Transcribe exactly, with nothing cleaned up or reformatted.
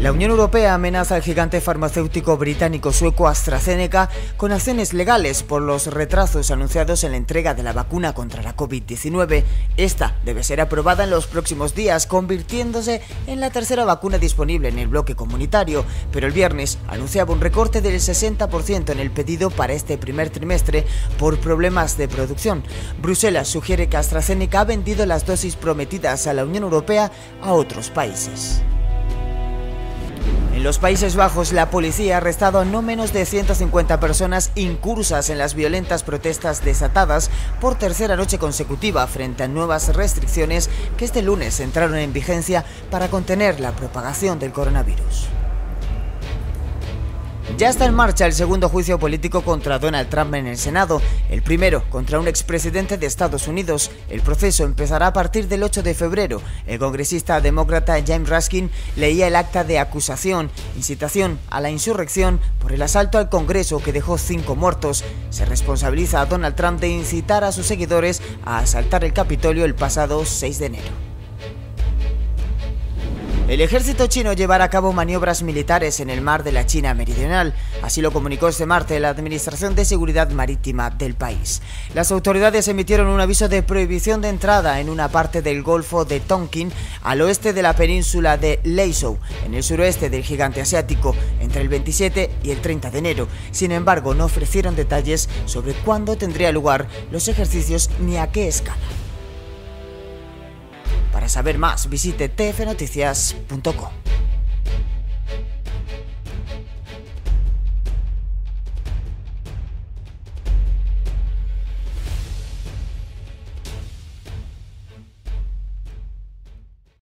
La Unión Europea amenaza al gigante farmacéutico británico-sueco AstraZeneca con acciones legales por los retrasos anunciados en la entrega de la vacuna contra la COVID diecinueve. Esta debe ser aprobada en los próximos días, convirtiéndose en la tercera vacuna disponible en el bloque comunitario, pero el viernes anunciaba un recorte del sesenta por ciento en el pedido para este primer trimestre por problemas de producción. Bruselas sugiere que AstraZeneca ha vendido las dosis prometidas a la Unión Europea a otros países. En los Países Bajos, la policía ha arrestado a no menos de ciento cincuenta personas incursas en las violentas protestas desatadas por tercera noche consecutiva frente a nuevas restricciones que este lunes entraron en vigencia para contener la propagación del coronavirus. Ya está en marcha el segundo juicio político contra Donald Trump en el Senado, el primero contra un expresidente de Estados Unidos. El proceso empezará a partir del ocho de febrero. El congresista demócrata James Raskin leía el acta de acusación, incitación a la insurrección por el asalto al Congreso que dejó cinco muertos. Se responsabiliza a Donald Trump de incitar a sus seguidores a asaltar el Capitolio el pasado seis de enero. El ejército chino llevará a cabo maniobras militares en el mar de la China Meridional, así lo comunicó este martes la Administración de Seguridad Marítima del país. Las autoridades emitieron un aviso de prohibición de entrada en una parte del Golfo de Tonkin, al oeste de la península de Leizhou, en el suroeste del gigante asiático, entre el veintisiete y el treinta de enero. Sin embargo, no ofrecieron detalles sobre cuándo tendría lugar los ejercicios ni a qué escala. Para saber más, visite t f noticias punto com.